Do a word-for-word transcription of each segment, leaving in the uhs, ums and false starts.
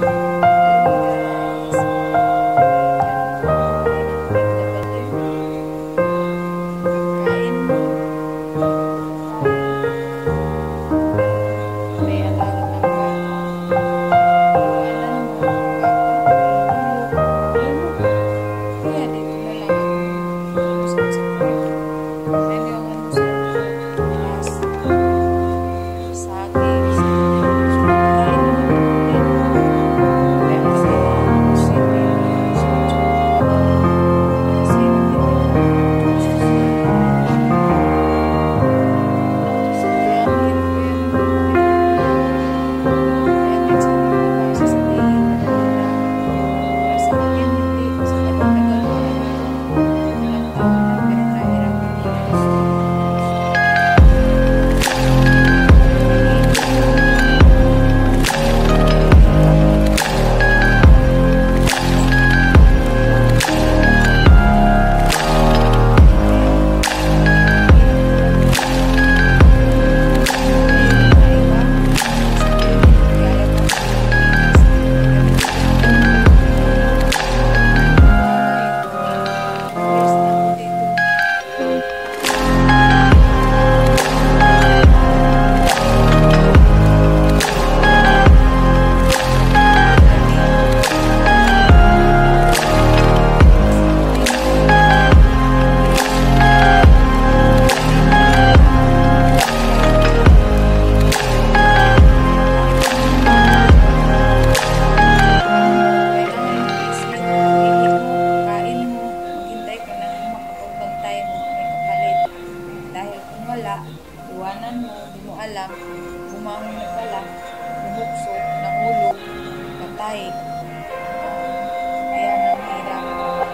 iwanan mo, di mo alam, bumangon na pala, bumukso, nahulog, patay. Kaya nanghirap.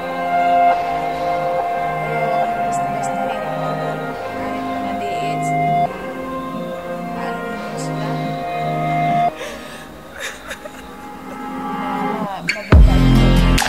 Kaya basta-basta rin ako, kahit manaliit, alam mo sila. Na mababay mo.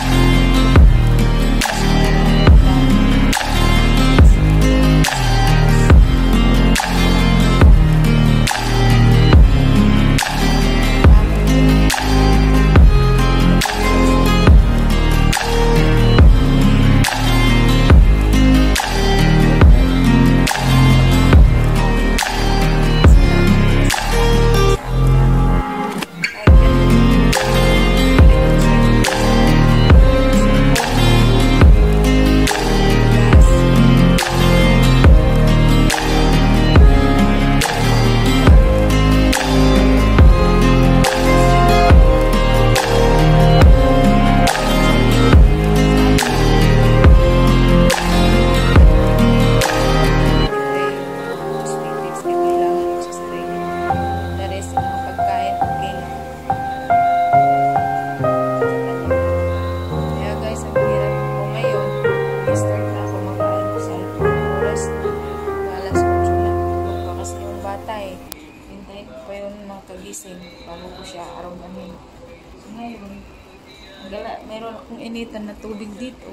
Kagising bago ko siya araw-anin. So ngayon, gala, meron akong initan na tubig dito.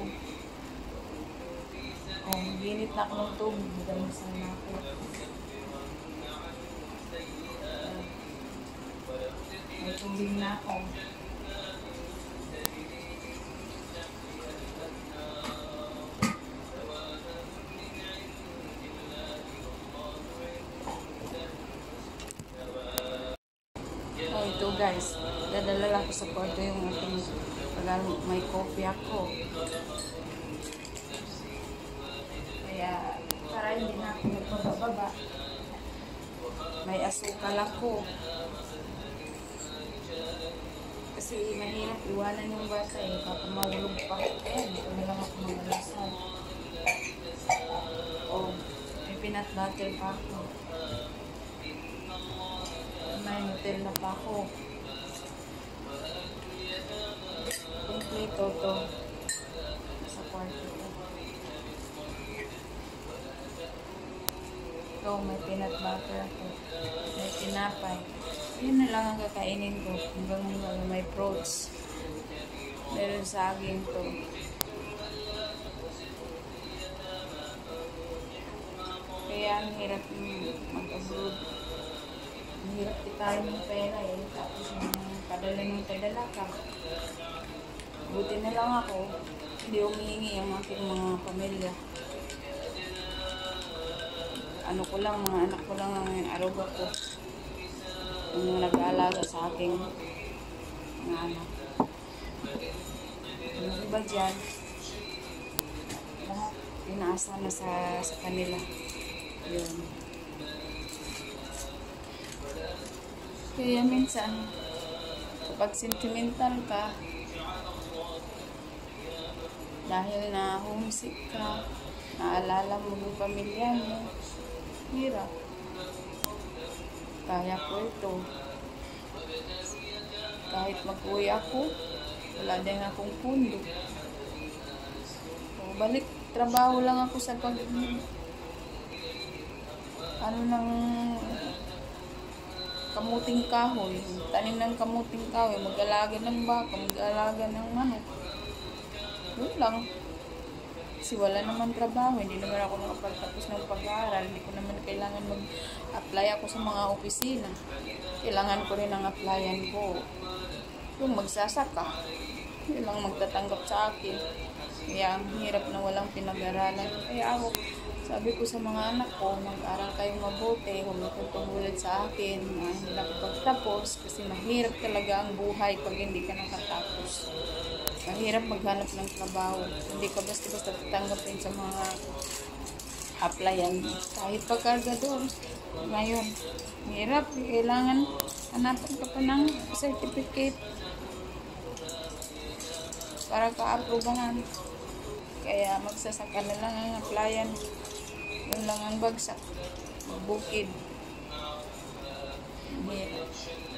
Oh, mag-init na ako ng tubig. Magdamasan na ako. Uh, may tubig na ako. Ito guys, dadala lang ko sa kwarto yung ating pag may coffee ako. Kaya para hindi na ako magpababa. May asukal ako. Kasi mahirap iwanan yung bata eh. Kapamahulog pa. Ayan, ito na lang ako magalasan. Oh, may peanut butter pa ako. May hotel na pa ako. Kompleto to sa kwarto ko. Ito, may peanut butter ako. May tinapay. Yun na lang ang kakainin ko. Hanggang hanggang may fruits. Meron saging to. Kaya ang hirap mag-abroad. Mahirap tayo ng pera eh. Tapos yung padala ng padala ka. Buti na lang ako, hindi humihingi ang aking mga pamilya. Ano ko lang, mga anak ko lang ang aruga ko. Yung nag-aalaga sa aking mga anak. Yung iba dyan, lahat pinaasa na sa, sa kanila. Yun. Kaya minsan, kapag sentimental ka, dahil na homesick ka, naalala mo yung pamilya mo, hirap. Kaya ko ito. Kahit mag-uwi ako, wala din akong pundo. So, balik, trabaho lang ako sa pag... Ano ng kamuting kahoy. Tanim ng kamuting kahoy. Mag-alaga ng baka, mag-alaga ng manok. Yun lang. Kasi wala naman trabaho. Hindi naman ako nakapagtapos ng pag-aaral. Hindi ko naman kailangan mag-apply ako sa mga opisina. Kailangan ko rin ang applyan ko. Yung magsasaka. Yun lang magtatanggap sa akin. Kaya ang hirap na walang pinag-aralan. Kaya ako, sabi ko sa mga anak ko, mag-aral kayong mabuti. Huwag na tutulad sa akin. Uh, hindi na pagtapos. Kasi mahirap talaga ang buhay pag hindi ka nakatapos. Mahirap maghanap ng trabaho. Hindi ka basta-basta tatanggapin sa mga applyan. Kahit pagkargador. Ngayon, hirap. Kailangan hanapan ka pa ng certificate para ka-aprobahan. Kaya magsasaka na lang ang applyan. Yun lang ang bagsak. Bukid. Hirap.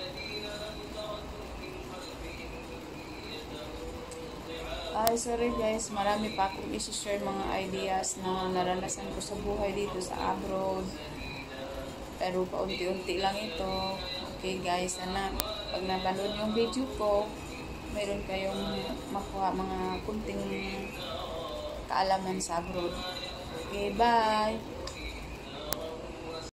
Ay, sorry guys, marami pa akong isi-share mga ideas na naranasan ko sa buhay dito sa abroad. Pero paunti-unti lang ito. Okay guys, sana pag napanood yung video ko, meron kayong makuha mga kunting kaalaman sa abroad. Okay, bye!